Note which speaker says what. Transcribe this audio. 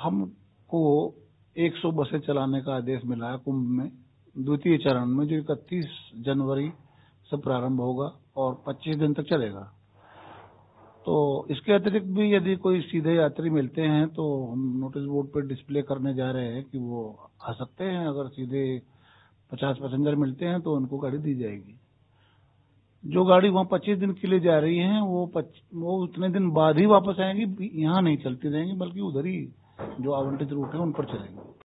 Speaker 1: हमको 100 बसें चलाने का आदेश मिला है कुंभ में द्वितीय चरण में, जो 31 जनवरी से प्रारंभ होगा और 25 दिन तक चलेगा। तो इसके अतिरिक्त भी यदि कोई सीधे यात्री मिलते हैं तो हम नोटिस बोर्ड पर डिस्प्ले करने जा रहे हैं कि वो आ सकते हैं। अगर सीधे 50 पैसेंजर मिलते हैं तो उनको गाड़ी दी जाएगी। जो गाड़ी वहाँ 25 दिन के लिए जा रही है वो उतने दिन बाद ही वापस आएंगी, यहाँ नहीं चलती रहेंगी, बल्कि उधर ही जो आवंटित रूट है उन पर चलेंगी।